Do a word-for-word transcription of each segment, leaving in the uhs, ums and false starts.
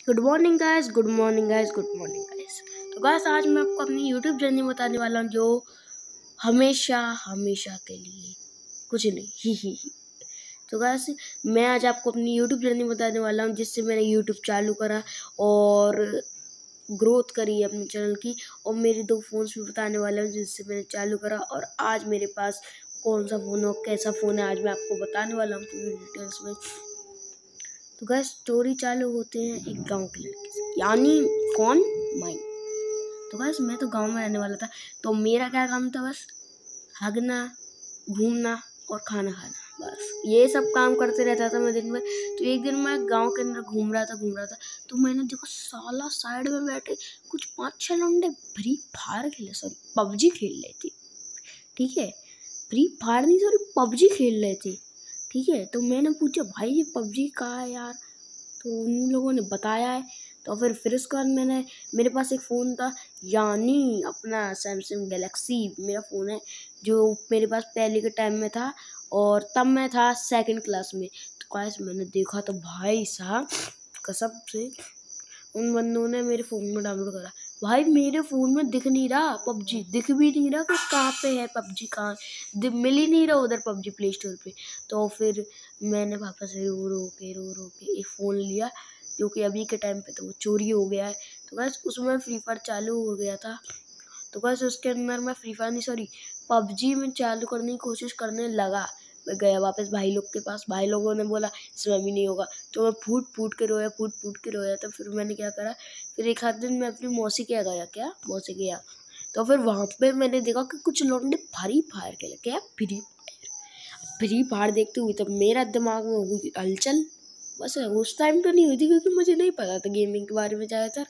Good morning guys good morning guys good morning guys तो guys आज मैं आपको अपनी यूट्यूब जर्नी बताने वाला हूँ, जो हमेशा हमेशा के लिए कुछ नहीं ही ही ही तो गाइस मैं आज आपको अपनी यूट्यूब जर्नी बताने वाला हूँ, जिससे मैंने यूट्यूब चालू करा और ग्रोथ करी अपने चैनल की। और मेरे दो फ़ोन्स भी बताने वाला हूँ जिससे मैंने चालू करा, और आज मेरे पास कौन सा फ़ोन हो, कैसा फ़ोन है, आज मैं आपको बताने वाला हूँ पूरी डिटेल्स में। तो गाइस स्टोरी चालू होते हैं एक गांव के लड़के से, यानी कौन, माइन। तो गाइस मैं तो गांव में रहने वाला था, तो मेरा क्या काम था, बस भागना, घूमना और खाना खाना, बस ये सब काम करते रहता था मैं दिन भर। तो एक दिन मैं गांव के अंदर घूम रहा था घूम रहा था तो मैंने देखो साला साइड में बैठे कुछ पाँच छह लौंडे फ्री फायर खेले, सॉरी पबजी खेल रहे थे। ठीक है, फ्री फायर नहीं सॉरी पबजी खेल रहे थे। ठीक है, तो मैंने पूछा भाई ये पबजी कहाँ है यार, तो उन लोगों ने बताया है। तो फिर फिर उसके बाद मैंने मेरे पास एक फ़ोन था, यानी अपना सैमसंग गैलेक्सी मेरा फ़ोन है, जो मेरे पास पहले के टाइम में था, और तब मैं था सेकंड क्लास में। तो गाइस मैंने देखा तो भाई साहब कसम से उन बंदों ने मेरे फ़ोन में डाउनलोड करा। भाई मेरे फ़ोन में दिख नहीं रहा पबजी, दिख भी नहीं रहा कि कहाँ पे है पबजी, कहाँ मिल ही नहीं रहा उधर पबजी प्ले स्टोर पे। तो फिर मैंने पापा से रो रो के रो रो के एक फ़ोन लिया, जो कि अभी के टाइम पे तो वो चोरी हो गया है। तो बस उसमें फ्री फायर चालू हो गया था। तो बस उसके अंदर मैं फ्री फायर नहीं सॉरी पबजी में चालू करने की कोशिश करने लगा। मैं गया वापस भाई लोग के पास, भाई लोगों ने बोला इसमें भी नहीं होगा, तो मैं फूट फूट के रोया फूट फूट के रोया। तो फिर मैंने क्या करा, फिर एक आध दिन मैं अपनी मौसी के यहाँ गया, क्या मौसी के यहाँ, तो फिर वहाँ पे मैंने देखा कि कुछ लौंडे फ्री फायर खेले, क्या फ्री फायर फ्री फायर देखते हुए तब मेरा दिमाग में हो गई हलचल। बस उस टाइम तो नहीं हुई थी क्योंकि मुझे नहीं पता था गेमिंग के बारे में ज़्यादातर,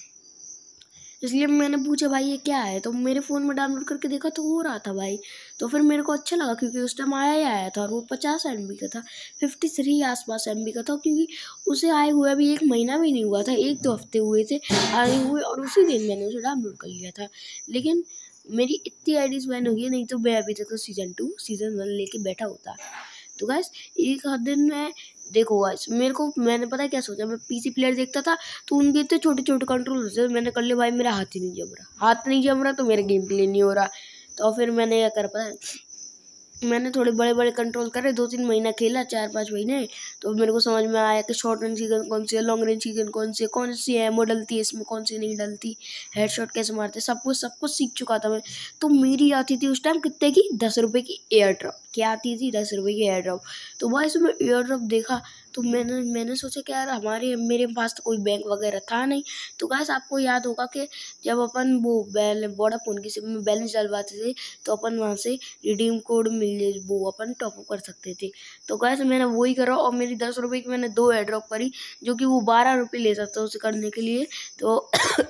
इसलिए मैंने पूछा भाई ये क्या है, तो मेरे फ़ोन में डाउनलोड करके देखा तो हो रहा था भाई। तो फिर मेरे को अच्छा लगा क्योंकि उस टाइम आया ही आया था और वो पचास एम बी का था, फिफ्टी थ्री आसपास एम बी का था, क्योंकि उसे आए हुए अभी एक महीना भी नहीं हुआ था, एक दो हफ्ते हुए थे आए हुए, और उसी दिन मैंने उसे डाउनलोड कर लिया था। लेकिन मेरी इतनी आई डीज़ बैन हो गई, नहीं तो मैं अभी तक तो सीज़न टू सीज़न वन लेके बैठा होता। तो गाइस एक आध दिन में देखो गाइस मेरे को मैंने पता है क्या सोचा, मैं पीसी प्लेयर देखता था तो उनके इतने छोटे छोटे कंट्रोल होते, मैंने कर लिया भाई मेरा हाथ ही नहीं जम रहा, हाथ नहीं जम रहा तो मेरा गेम प्ले नहीं हो रहा। तो फिर मैंने क्या कर पाया, मैंने थोड़े बड़े बड़े कंट्रोल करे, दो तीन महीना खेला, चार पाँच महीने, तो मेरे को समझ में आया कि शॉर्ट रेंज की गन कौन सी है, लॉन्ग रेंज की गन कौन सी है, कौन सी एमो डलती है इसमें, कौन सी नहीं डलती, हेडशॉट कैसे मारते, सब कुछ सब कुछ सीख चुका था मैं। तो मेरी आती थी उस टाइम कितने की, दस रुपये की एयर ड्रॉप, क्या आती थी, दस रुपये की एयर ड्रॉप। तो भाई इसमें एयर ड्रॉप देखा तो मैंने मैंने सोचा कि यार हमारे मेरे पास तो कोई बैंक वगैरह था नहीं। तो गाइस आपको याद होगा कि जब अपन वो बैल वोडाफोन की सिम में बैलेंस डलवाते थे तो अपन वहाँ से रिडीम कोड मिल वो अपन टॉप अप कर सकते थे। तो गाइस मैंने वही करा और मेरी दस रुपये की मैंने दो एयर ड्रॉप करी, जो कि वो बारह रुपये ले सकता उसे करने के लिए। तो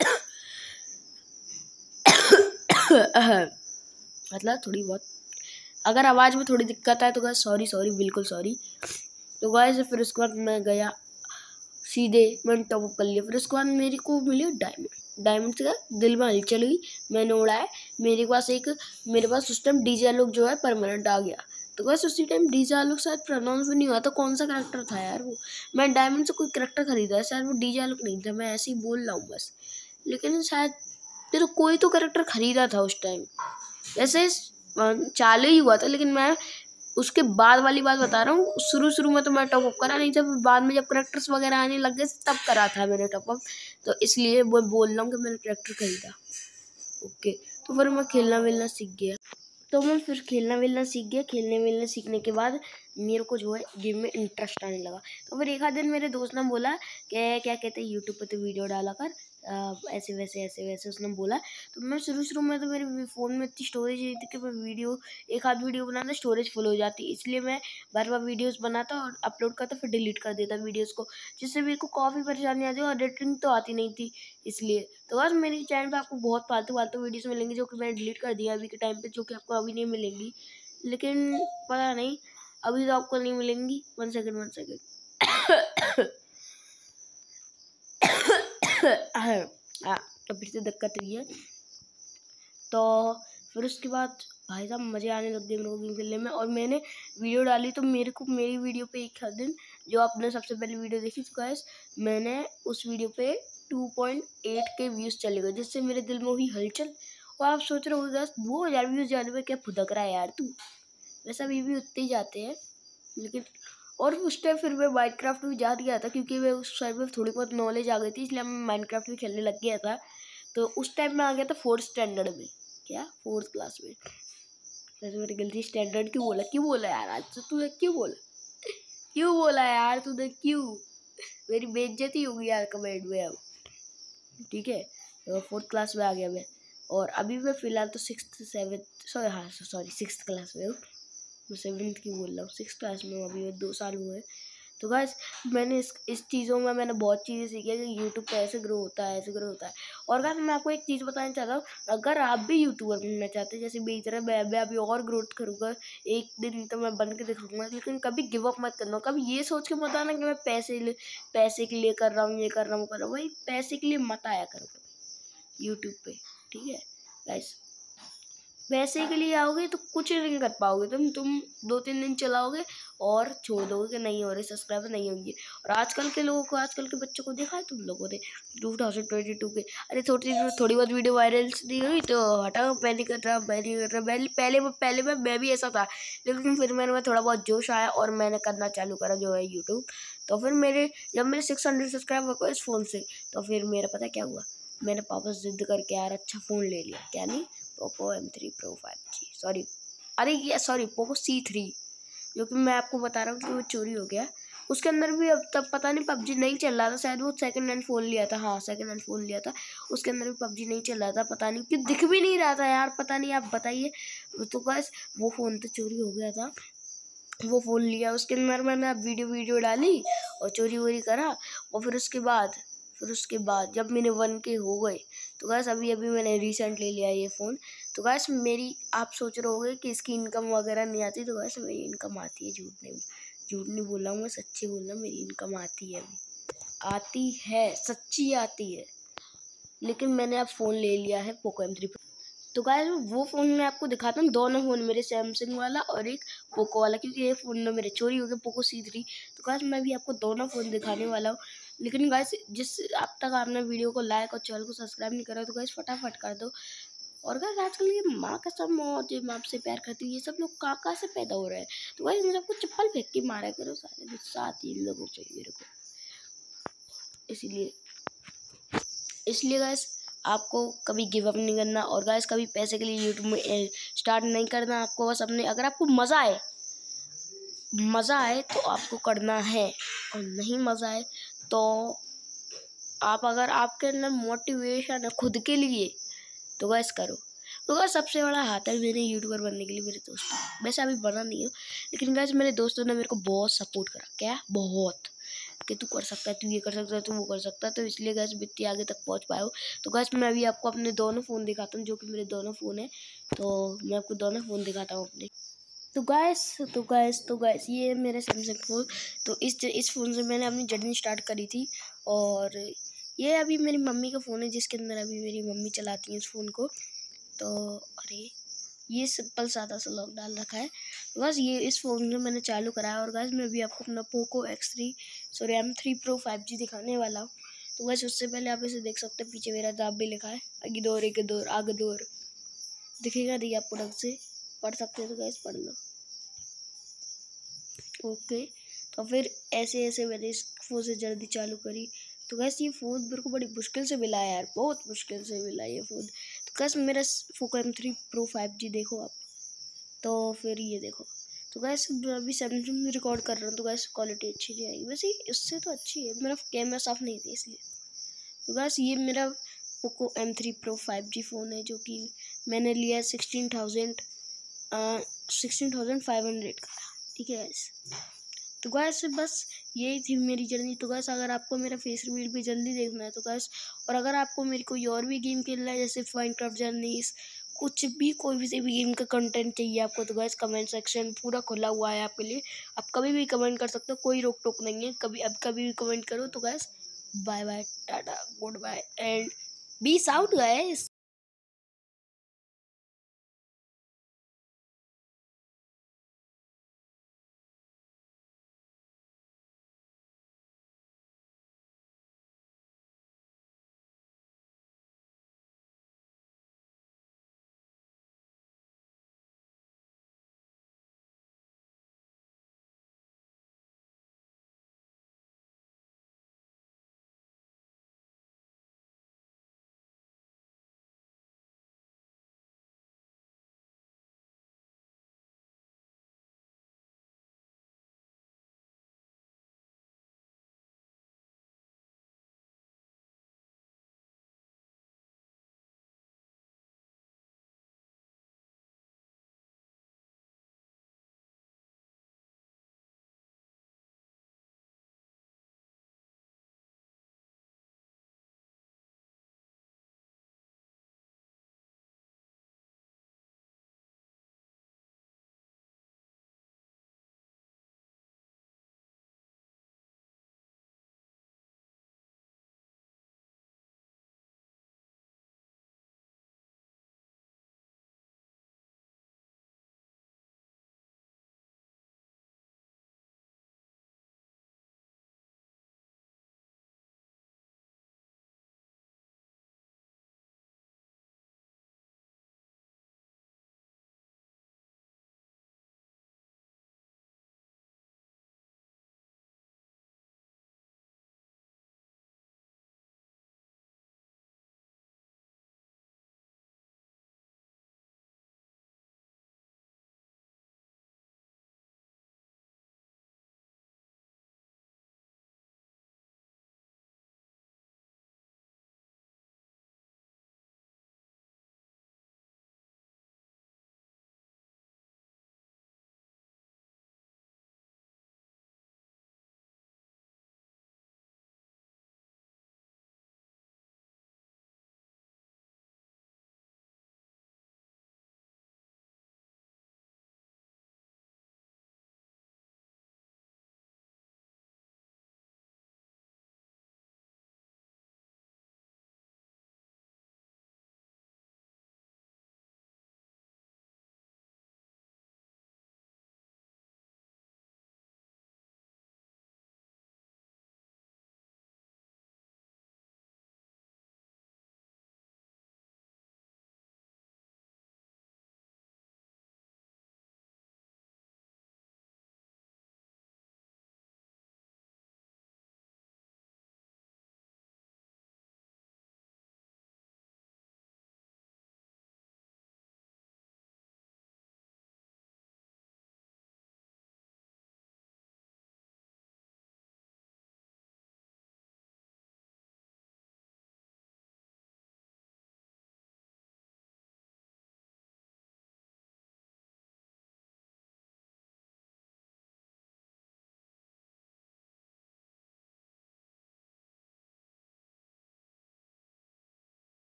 मतलब थोड़ी बहुत अगर आवाज़ में थोड़ी दिक्कत आए तो गाइस सॉरी सॉरी बिल्कुल सॉरी। तो गाइस फिर उसके बाद मैं गया सीधे मैंने टॉप अप कर लिया। फिर उसके बाद मेरे को मिले डायमंड, डायमंड से दिल में हलचल हुई, मैंने उड़ाया, मेरे पास एक मेरे पास उस टाइम डीजे आलोक जो है परमानेंट आ गया। तो बस उसी टाइम डीजे आलोक शायद प्रोनाउंस भी नहीं हुआ था, कौन सा करेक्टर था यार वो, मैं डायमंड से कोई करेक्टर खरीदा है, शायद वो डीजे आलोक नहीं था, मैं ऐसे ही बोल रहा हूँ बस, लेकिन शायद तो कोई तो करेक्टर खरीदा था उस टाइम, वैसे चालू ही हुआ था, लेकिन मैं उसके बाद वाली बात बता रहा हूँ। शुरू शुरू में तो मैं टॉप अप करा नहीं था, बाद में जब करेक्टर्स वगैरह आने लग गए तब करा था मैंने टॉप अप, तो इसलिए वो बोल रहा हूँ कि मैंने करेक्टर खरीदा। ओके, तो फिर मैं खेलना वेलना सीख गया तो मैं फिर खेलना वेलना सीख गया खेलने वेलने सीखने के बाद मेरे को जो है गेम में इंटरेस्ट आने लगा। तो फिर एक आध दिन मेरे दोस्त ने बोला कि क्या कहते हैं यूट्यूब पे तो वीडियो डाला कर, आ, ऐसे वैसे ऐसे वैसे उसने बोला। तो मैं शुरू शुरू में तो मेरे फ़ोन में इतनी स्टोरेज नहीं थी कि मैं वीडियो एक आध वीडियो बनाना स्टोरेज फुल हो जाती, इसलिए मैं बार बार वीडियोज़ बनाता और अपलोड करता फिर डिलीट कर देता वीडियोज़ को, जिससे मेरे को काफ़ी परेशानी आती और एडिटिंग तो आती नहीं थी इसलिए। तो बस मेरे चैनल पे आपको बहुत फालतू फालतू वीडियोस मिलेंगी जो कि मैंने डिलीट कर दिया अभी के टाइम पे, जो कि आपको अभी नहीं मिलेंगी, लेकिन पता नहीं अभी तो आपको नहीं मिलेंगी। वन सेकंड वन सेकंड हाँ तो फिर से दिक्कत हुई है। तो फिर उसके बाद भाई साहब मज़े आने लग गए मेरे को गेम खेलने में, और मैंने वीडियो डाली तो मेरे को मेरी वीडियो पे एक दिन जो आपने सबसे पहले वीडियो देखी तो गाइस मैंने उस वीडियो पे two point eight K views चले गए, जिससे मेरे दिल में हुई हलचल। और आप सोच रहे हो गाइस दो हज़ार व्यूज़ जाने में क्या फुदक रहा है यार तू, वैसे अभी भी उतने ही जाते हैं। लेकिन और उस टाइम फिर मैं माइनक्राफ्ट भी जा गया था, क्योंकि मैं उस टाइम में थोड़ी बहुत नॉलेज आ गई थी, इसलिए मैं माइनक्राफ्ट भी खेलने लग गया था। तो उस टाइम में आ गया था फोर्थ स्टैंडर्ड में, क्या फोर्थ क्लास में। वैसे मेरी गलती, स्टैंडर्ड क्यों बोला क्यों बोला यार आज तो तूने क्यों बोला क्यों बोला यार तूने क्यों, मेरी बेइज्जती होगी यार कमेंट में अब, ठीक है। तो फोर्थ क्लास में आ गया मैं, और अभी मैं फ़िलहाल तो सिक्स सेवन्थ सॉरी हाँ सॉरी सिक्स क्लास में हूँ, मैं सेवन्थ की बोल रहा हूँ, सिक्स क्लास में हूँ अभी, मैं दो साल हुए। तो गाइस मैंने इस इस चीज़ों में मैंने बहुत चीज़ें सीखी है कि यूट्यूब पे ऐसे ग्रो होता है, ऐसे ग्रो होता है। और गाइस मैं आपको एक चीज़ बताना चाहता हूँ, अगर आप भी यूट्यूबर बनना चाहते हैं जैसे मेरी तरह, मैं मैं अभी और ग्रोथ करूँगा, एक दिन तो मैं बन के दिखाऊंगा। लेकिन कभी गिव अप मत करना, कभी ये सोच के मत आना कि मैं पैसे ले पैसे के लिए कर रहा हूँ, ये कर रहा हूँ वो कर रहा हूँ, भाई पैसे के लिए मत आया करो कभी यूट्यूब पे, ठीक है गाइस। पैसे के लिए आओगे तो कुछ नहीं कर पाओगे तुम तुम दो तीन दिन चलाओगे और छोड़ दोगे कि नहीं हो रहे, सब्सक्राइबर नहीं होंगे। और आजकल के लोगों को, आजकल के बच्चों को देखा है तुम लोगों ने टू थाउजेंड ट्वेंटी टू के, अरे थोड़ी थोड़ी बहुत वीडियो वायरल नहीं हुई तो हटाओ, मैं नहीं कर रहा मैं नहीं कर रहा पहले पहले पहले में मैं भी ऐसा था। लेकिन फिर मैंने थोड़ा बहुत जोश आया और मैंने करना चालू करा जो है यूट्यूब। तो फिर मेरे जब मेरे सिक्स हंड्रेड सब्सक्राइबर को इस फ़ोन से, तो फिर मेरा पता क्या हुआ, मैंने पापा से जिद करके यार अच्छा फ़ोन ले लिया, क्या नहीं, Poco M three pro five G, sorry अरे ये सॉरी पोको सी थ्री, जो कि मैं आपको बता रहा हूँ कि वो चोरी हो गया। उसके अंदर भी अब तब पता नहीं पबजी नहीं चल रहा था, शायद वो सेकंड हैंड फ़ोन लिया था, हाँ सेकंड हैंड फ़ोन लिया था, उसके अंदर भी पबजी नहीं चल रहा था, पता नहीं क्यों दिख भी नहीं रहा था यार, पता नहीं आप बताइए। तो बस वो फ़ोन तो चोरी हो गया था, वो फ़ोन लिया, उसके अंदर मैंने अब वीडियो वीडियो डाली और चोरी वोरी करा। और फिर उसके बाद फिर उसके बाद जब मैंने वन के हो गए तो गैस अभी अभी मैंने रिसेंट ले लिया ये फ़ोन। तो गैस मेरी, आप सोच रहे होगे कि इसकी इनकम वगैरह नहीं आती, तो गैस मेरी इनकम आती है, झूठ नहीं झूठ नहीं बोल रहा हूँ मैं, सच्ची बोल रहा हूँ, मेरी इनकम आती है, अभी आती है, सच्ची आती है। लेकिन मैंने अब फ़ोन ले लिया है पोको एम थ्री। तो गाइस वो फ़ोन मैं आपको दिखाता हूँ, दोनों फ़ोन मेरे सैमसंग वाला और एक पोको वाला, क्योंकि ये फ़ोन ना मेरे चोरी हो गए, पोको सी थ्री। तो गाइस मैं भी आपको दोनों फ़ोन दिखाने वाला हूँ। लेकिन गाइस जिस अब तक आपने वीडियो को लाइक और चैनल को सब्सक्राइब नहीं करा तो गाइस फटाफट कर दो। और गाइस आजकल ये माँ कसम और जो माँ से प्यार करती है, ये सब लोग कहाँ कहाँ से पैदा हो रहे हैं। तो गाइस इन सबको चप्पल फेंक के मारा करो, सारे गुस्सा आती है इन लोगों पे मेरे को। इसलिए इसलिए गाइस आपको कभी गिव अप नहीं करना, और गाइस कभी पैसे के लिए यूट्यूब में स्टार्ट नहीं करना। आपको बस अपने, अगर आपको मज़ा आए मज़ा आए तो आपको करना है, और नहीं मज़ा आए तो आप, अगर आपके अंदर मोटिवेशन है खुद के लिए तो गाइस करो। तो गाइस सबसे बड़ा हाथ है मेरे यूट्यूबर बनने के लिए मेरे दोस्तों, वैसे अभी बना नहीं हो, लेकिन गाइस मेरे दोस्तों ने मेरे को बहुत सपोर्ट करा, क्या बहुत, कि तू कर सकता है, तू ये कर सकता है, तू वो कर सकता है। तो इसलिए गैस इतनी आगे तक पहुंच पाए हो। तो गैस मैं अभी आपको अपने दोनों फ़ोन दिखाता हूँ, जो कि मेरे दोनों फ़ोन है। तो मैं आपको दोनों फ़ोन दिखाता हूँ अपने। तो गैस तो गैस तो गैस ये मेरे सैमसंग फ़ोन। तो इस इस फ़ोन से मैंने अपनी जर्नी स्टार्ट करी थी, और ये अभी मेरी मम्मी का फ़ोन है, जिसके अंदर अभी मेरी मम्मी चलाती है इस फ़ोन को। तो अरे ये सिंपल सादा सा लॉक डाल रखा है, बस ये इस फ़ोन में मैंने चालू कराया। और गाइस मैं अभी आपको अपना Poco X three sorry M three pro five G दिखाने वाला हूँ। तो गाइस उससे पहले आप इसे देख सकते हैं, पीछे मेरा दाब भी लिखा है, आगे दौर एक दौर आगे दौर, दिखेगा नहीं आपको ढंग से, पढ़ सकते हो तो गाइस पढ़ लो। ओके, तो फिर ऐसे ऐसे मैंने इस फ़ोन से जल्दी चालू करी। तो गैस ये फ़ोन मेरे को बड़ी मुश्किल से मिला है यार, बहुत मुश्किल से मिला ये फ़ोन। तो गैस मेरा Poco M three pro five G देखो आप, तो फिर ये देखो। तो गैस अभी सैमसंग में रिकॉर्ड कर रहा हूँ, तो गैस क्वालिटी अच्छी नहीं आएगी, वैसे इससे तो अच्छी है, मेरा कैमरा साफ नहीं थी इसलिए। तो गैस ये मेरा Poco M three pro five G phone है, जो कि मैंने लिया sixteen thousand sixteen thousand five hundred का, ठीक है गैस। तो गैस बस यही थी मेरी जर्नी। तो गैस अगर आपको मेरा फेस रिवील भी जल्दी देखना है तो गैस, और अगर आपको मेरी कोई और भी गेम खेलना है जैसे माइनक्राफ्ट जर्नीस, कुछ भी कोई भी भी गेम का कंटेंट चाहिए आपको, तो गैस कमेंट सेक्शन पूरा खुला हुआ है आपके लिए, आप कभी भी कमेंट कर सकते हो, कोई रोक टोक नहीं है, कभी अब कभी भी कमेंट करो। तो guys bye bye tata good bye and peace out guys.